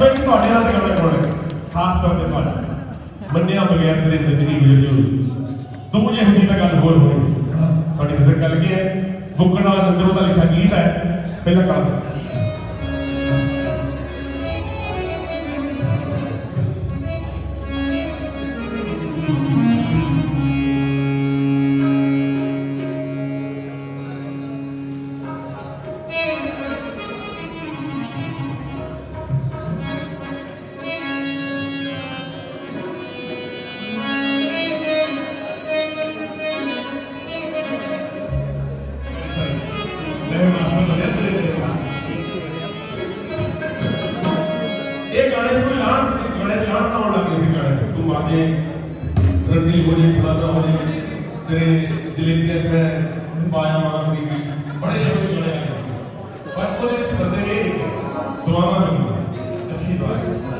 फिर थोड़े नाल गाना गाना खास तौर पे पाड़ा मन्निया बगैर तेरे जिंदगी गुजर जो तू जे हुंदी तां गल होर होनी थोड़ी नजर कर लगे है बुक्कड़ वाला अंदरों दा लिखा गीत है पहला काम रंडी हो जाए फलाना हो जाए तेरे जलेबियां मैं पाया मां खरीदी बड़े जरूरी गाने आए पर ਉਹਦੇ ਵਿੱਚ ਬੰਦੇ ਨੇ ਦੁਆਵਾਂ ਕਰਨੀਆਂ ਅੱਛੀ ਦੁਆ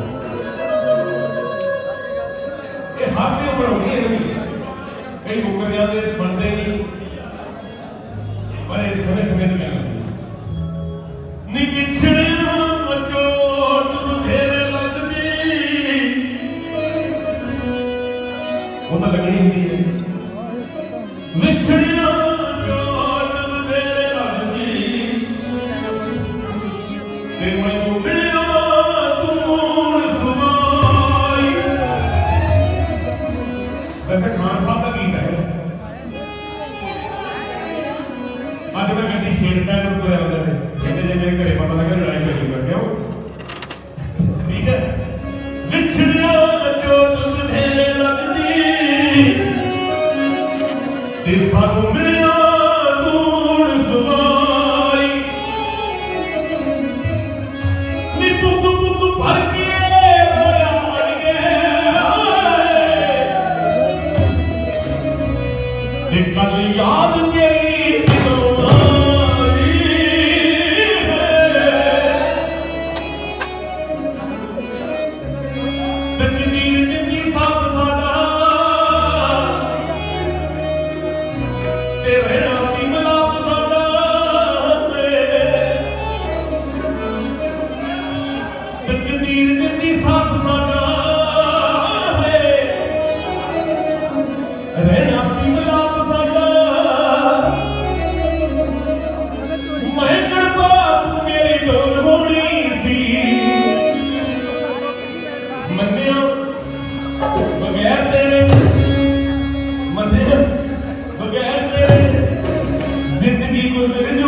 ਇਹ ਹਰ ਤੇ ਉਮਰ ਹੋਣੀ ਹੈ ਨਹੀਂ ਕਈ ਮੁੱਕਰ ਜਾਂਦੇ ਬਣਦੇ ਨਹੀਂ ਪਰ ਇਹ ਸਮੇਂ ਸਮੇਂ ਦੀ ਗੱਲ ਨਹੀਂ ਵਿਛੜਿਆ ਚੋਟ ਬਥੇਰੇ ਲੱਗਦੀ ਉਹ ਤਾਂ ਲੱਗਣੀ ਹੁੰਦੀ ਹੈ ਵਿਛੜਿਆ ਚੋਟ ਬਥੇਰੇ ਲੱਗਦੀ ਤੇ ਮੈਨੂੰ ਮਿਲਿਆ ਤੂੰ ਸੁਭਾਈ ਵੈਸੇ ਖਾਨ ਸਾਹਿਬ ਦਾ ਗੀਤ ਹੈ ਅੱਜ ਮੈਂ ਗੱਡੀ ਛੇੜਦਾ ਨੂੰ ਤੁਰਿਆ ਹੁੰਦਾ ਨੇ ਕਹਿੰਦੇ ਜੇ ਮੇਰੇ ਘਰੇ ਪਤਾ ਲੱਗਾ ਲੜਾਈ ਪੈ ਜੂਗਾ ਕਿਉਂ ਠੀਕ ਹੈ ਵਿਛੜਿਆ ਚੋਟ ਬਥੇਰੇ ਲੱਗਦੀ ਤੇ ਸਾਨੂੰ ਮਿਲਿਆ ਤੂੜ ਸੁਭਾਈ ਨੀ ਤੂੰ ਤੂੰ ਤੂੰ ਭਰ ਕੇ ਰੋਇਆ ਅੜ ਗਿਆ ਤੇ ਕੱਲ ਯਾਦ ਤੇਰੀ ਕਿਦੋਂ ਆਈ ਹੈ ਤਕਦੀਰ ਦੀ ਸਾਥ ਸਾਡਾ ਤੇ ਰਹਿਣਾ ਸੀ ਮਿਲਾਪ ਸਾਡਾ ਤਕਦੀਰ ਦੀ ਸਾਥ ਸਾਡਾ ਰਹਿਣਾ ਸੀ ਮਿਲਾਪ ਸਾਡਾ ਮੈਂ ਕੜਪਾ ਤੂੰ ਮੇਰੀ ਡੋਰ ਹੋਣੀ ਸੀ ਮੰਨਿਆ ਬਗੈਰ ਤੇਰੇ ਮੰਨਿਆ बगैर तेरे जिंदगी गुजर जो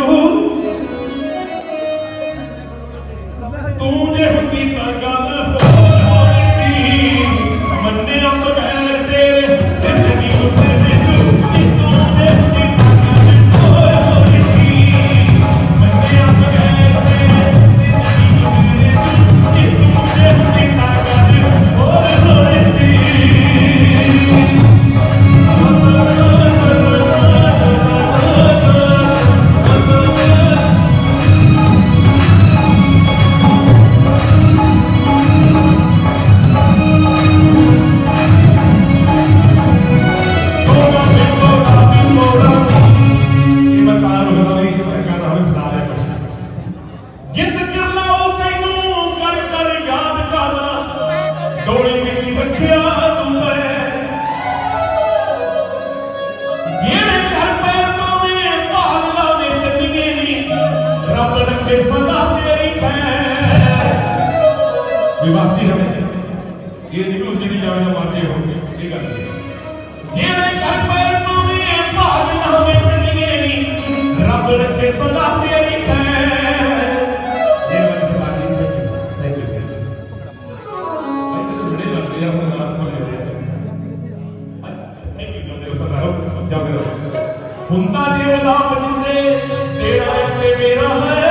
तू जे हुंदी तां गल होनी सी मन्निया बगैर तेरे जिंदगी गुजर जो तू जे हुंदी तां गल होनी सी मन्निया बगैर तेरे जिंदगी गुजर जो तू जे हुंदी तां गल होनी सी विवास्ती हमें ये नहीं उजड़ी जावे ना मारते हो ये कर जेरे घर पैर पावे भाग ना हमें चलिए नहीं रब रखे सदा तेरी खैर ये मन से बात नहीं है थैंक यू थैंक यू भाई तो जुड़े लगते हैं अपने नाम को ले रहे हैं अच्छा थैंक यू जो देव सदा रहो जाओ मेरा हुंदा जे मिलाप जिंदे तेरा है ते मेरा है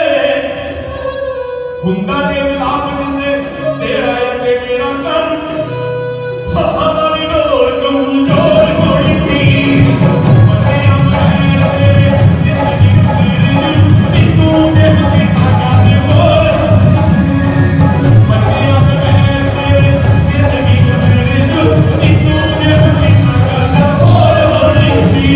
हुंदा जे मिलाप जिंदे तेरा है ते मेरा कर सहारा डोर कमजोर होनी थी मन्निया बगैर तेरे जिंदगी गुजर जो तू जे हुंदी तां गल होर मन्निया बगैर तेरे जिंदगी गुजर जो तू जे हुंदी तां गल होर होनी थी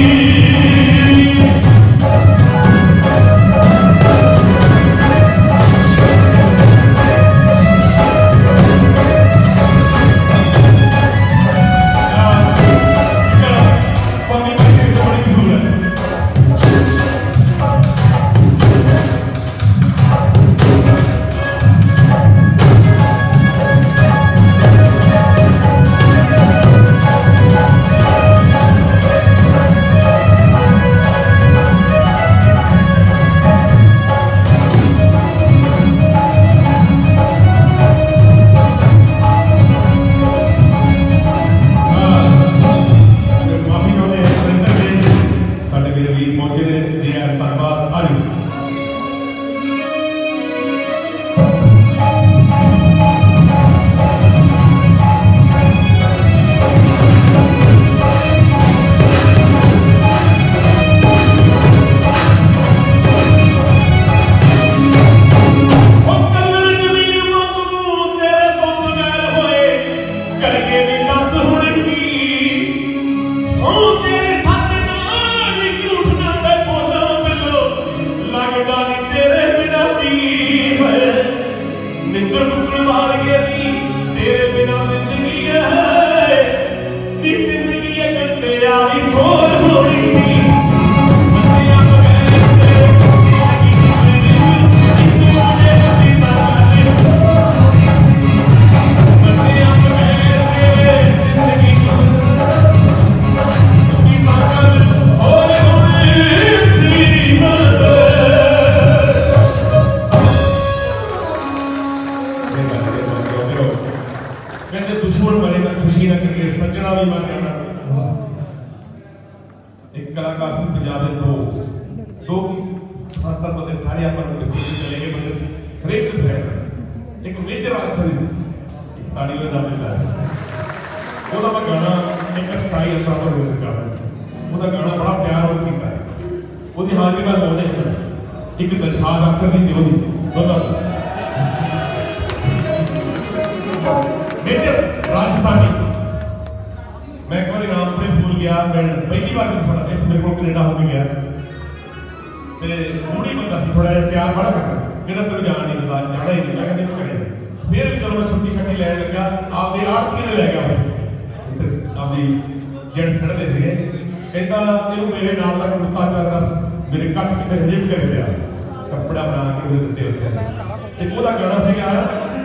वालिए दी तेरे बिना जिंदगी है नी जिंदगी है कंटे वाली ठोर होनी थी मसिया बगैर तेरे जिंदगी की मुझे नसीब वाली मसिया बगैर तेरे जिंदगी की पागल होए कहते दुश्मन मरे तो खुशी ना करके सज्जना भी मर जाना एक कलाकार से पंजाब के दो दो खानदान बंदे सारे अपन खुशी चले गए बंदे हरेक दिन फैन एक मेजर राजस्थानी एक ताड़ी का नाम मिला ਉਹਦਾ ਮੈਂ ਗਾਣਾ ਇੱਕ ਸਟਾਈਲ ਅਲਟਰਾ ਪਰ ਮਿਊਜ਼ਿਕ ਗਾਣਾ ਉਹਦਾ ਗਾਣਾ ਬੜਾ ਪਿਆਰ ਨਾਲ ਕੀਤਾ ਹੈ ਉਹਦੀ ਹਾਜ਼ਰੀ ਨਾਲ ਬੋਲਦੇ ਇੱਕ ਦਸ਼ਾਦ ਅਖਤਰ ਦੀ ਦਿਓ ਦੀ ਦੋਨਾਂ मेजर राजस्थानी मैं एक बार रामपुरे भूल गया मैं पहली बार सुना इतने मेरे को कनेडा हो गया ते मूड़ी बंदा सी थोड़ा प्यार बड़ा करता कहना तेरे जान नहीं दिता जाना ही नहीं मैं कहते कनेडा फिर भी चलो मैं छुट्टी छट्टी लैन लगा आपके आड़ती ने लै गया आपकी जेंट्स खड़े थे कहता तेरू मेरे नाम का कुर्ता चादरा मेरे कट के मेरे हजे भी करे पिया कपड़ा बना के मेरे दिते होते एक वो गाना सी यार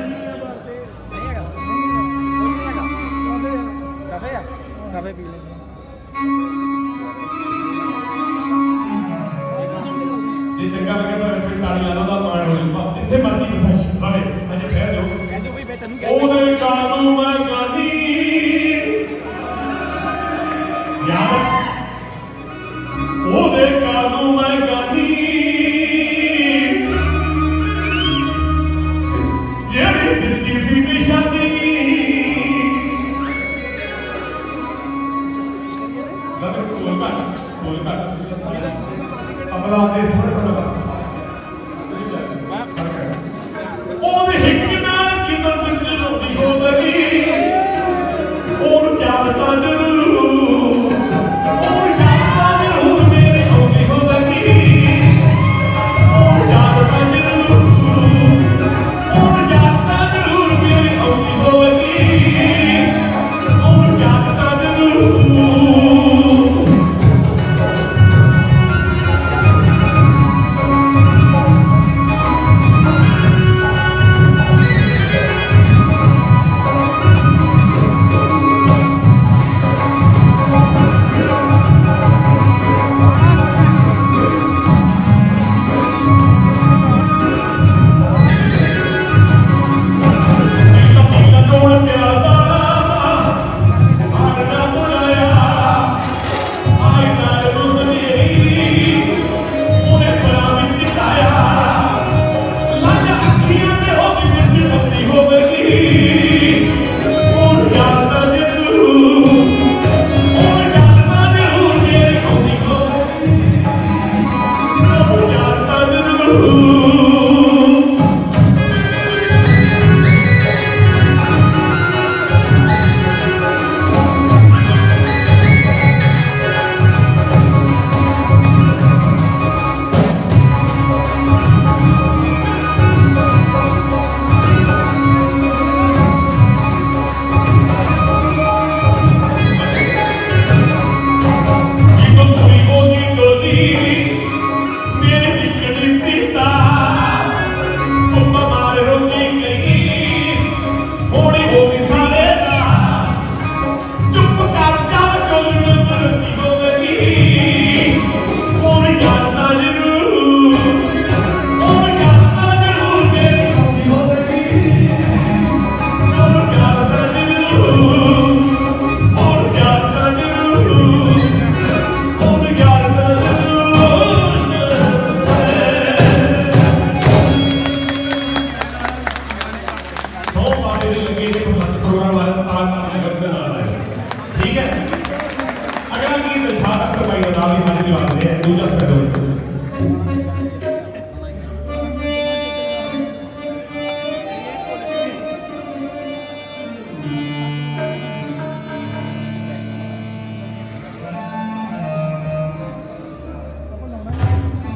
ਕਾਫੇ ਪੀ ਲੈਂਦੇ ਜੇ ਚੰਗਾ ਲੱਗੇ ਤਾਂ ਵਿੱਚ ਤਾੜੀ ਲਾ ਦੋ ਦਾ ਮਾਣ ਹੋ ਜੂ ਜਿੱਥੇ ਮਰਦੀ ਬਿਠਾ ਰਵੇ ਅਜੇ ਫੇਰ ਲਿਓ ਕਹਿੰਦੇ ਬਈ ਮੈਂ ਤੈਨੂੰ ਉਹਦੇ ਕਾਨੂੰ ਮੈਂ ਗਾਨੀ ਯਾਦ ਉਹਦੇ ਕਾਨੂੰ ਮੈਂ ਗਾਨੀ ਜਿਹੜੀ ਦਿੱਤੀ ਸੀ ਨਿਸ਼ਾਨੀ अपना दे थोड़ा थोड़ा ਉਹਦੇ ਹਿੱਕ ਨਾਲ ਜਿੰਨ ਵਿੱਚ ਰੋਂਦੀ ਹੋਵੇਗੀ ਉਹਨੂੰ ਜਾਣਦਾ ਜ਼ਰੂਰ ਉਹਨੂੰ ਜਾਣਦਾ ਜ਼ਰੂਰ ਮੇਰੇ ਆਉਂਦੀ ਹੋਵੇਗੀ ਉਹਨੂੰ ਜਾਣਦਾ ਜ਼ਰੂਰ ਉਹਨੂੰ ਜਾਣਦਾ ਜ਼ਰੂਰ ਮੇਰੇ ਆਉਂਦੀ ਹੋਵੇਗੀ ਉਹਨੂੰ ਜਾਣਦਾ ਜ਼ਰੂਰ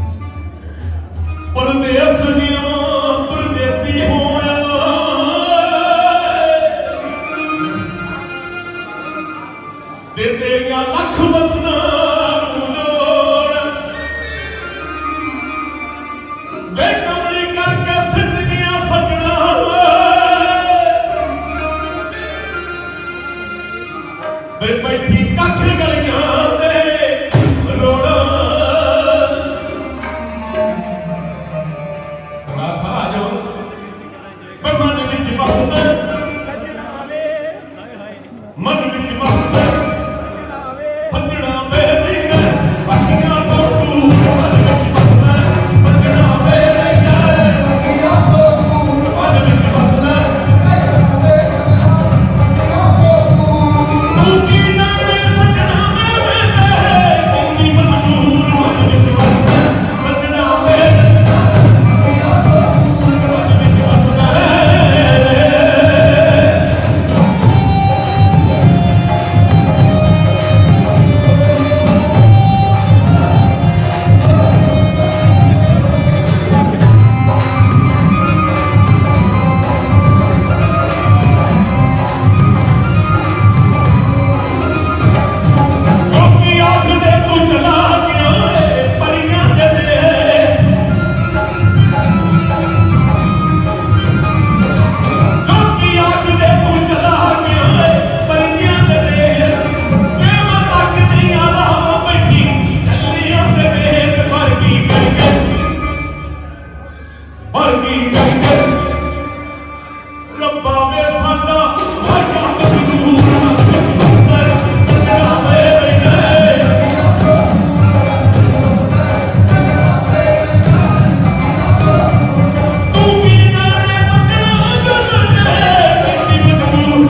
परदेस दियां परदेसी होया पर की करके रब्बा वे साडा भागा मजबूर सजना मेरे तू भी मेरे बचना जलने मेरी मजबूर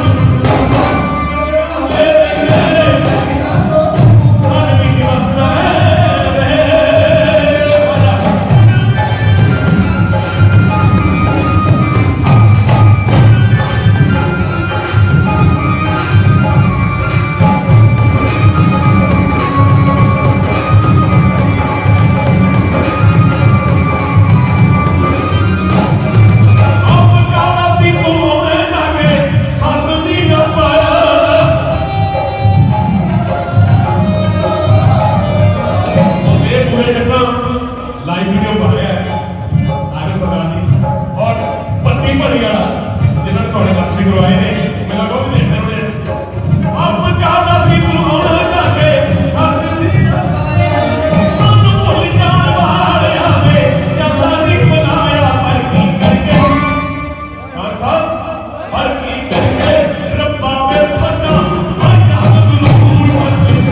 लाइव वीडियो पा रहा है आगे सरदार जी और पत्नी भड़ी वाला जिन्होंने थोड़े दर्शन करवाए ने मैं लगा भी देखने में अब ज्यादा सी तू आना जाके हद दी मन भूल जाने वाले आवे ज्यादा नहीं बनाया पर की करके खान साहब पर की करके रब्बा वे साडा आजा मजबूर मन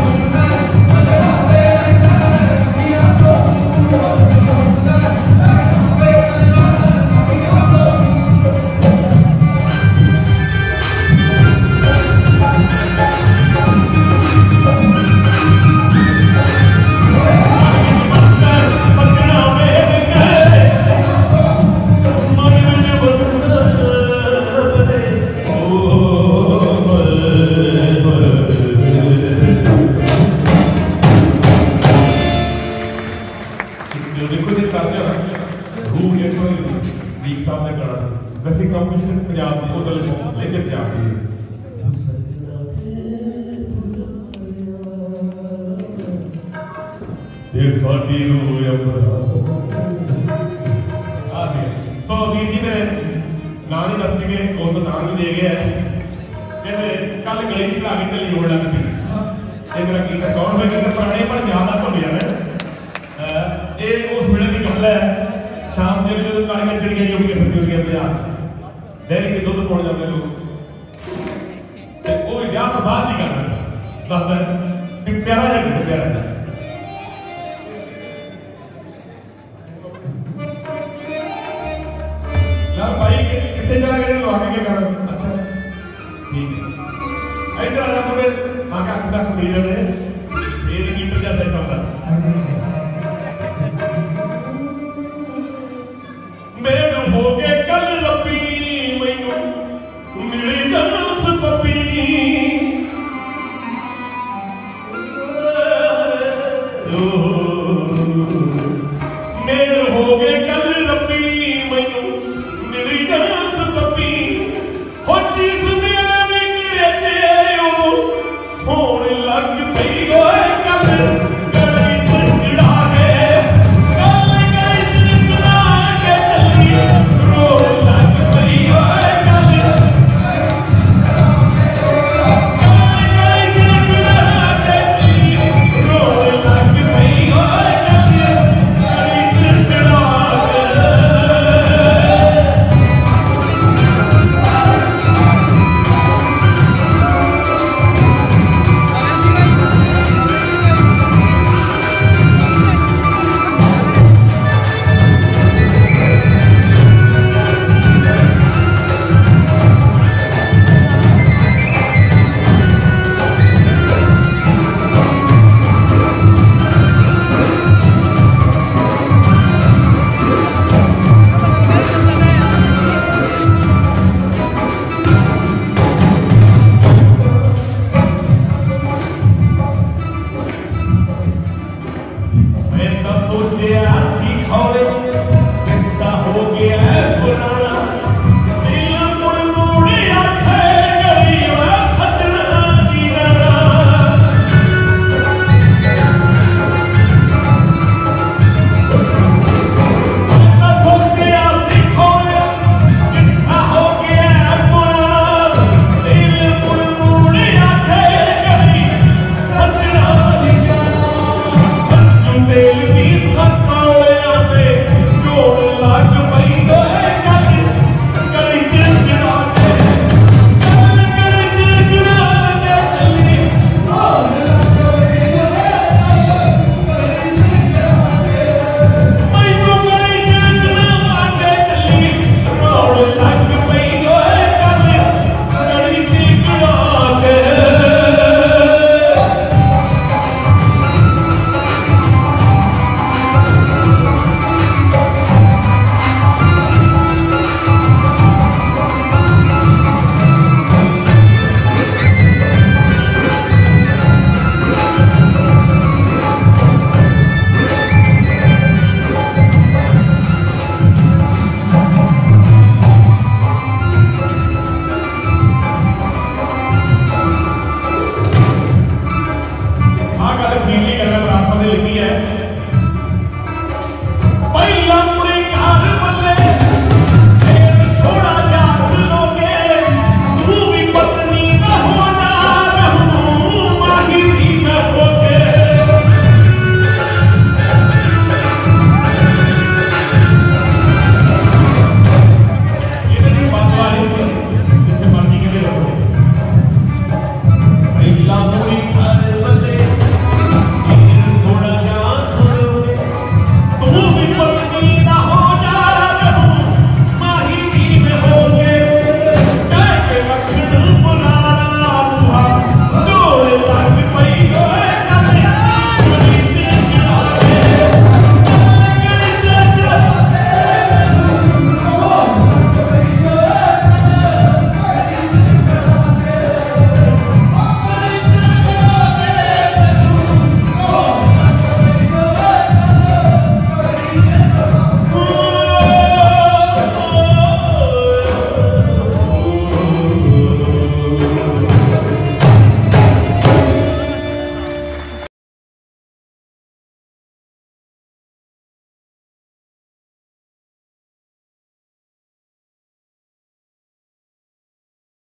वैसे कंपीटिशन पंजाब की उधर लेके पंजाब की ते साडी रूह अंबरा आ सी सो वीर जी मेरे नाम ही दस के और तो नाम भी दे गया है कहते कल गली च ला के चली रोड लग पई ये मेरा गीत है कौन मैं गीत पुराने पर ज्यादा भुल जाना ये उस वेले की गल है शाम के जो कालियां चिड़ियां जोड़ियां फिरदी होंदियां पंजाब डेयरी के दुध पाने जाते लोग वो भी ब्याह तो बाद की गल दसदा कि प्यारा जा गीत प्यारा जा यार भाई कितने चला गया लोग आके क्या कर अच्छा ठीक है इधर आ जा पूरे आके हथ तक मिली रहे फिर मीटर जैसा सेट होता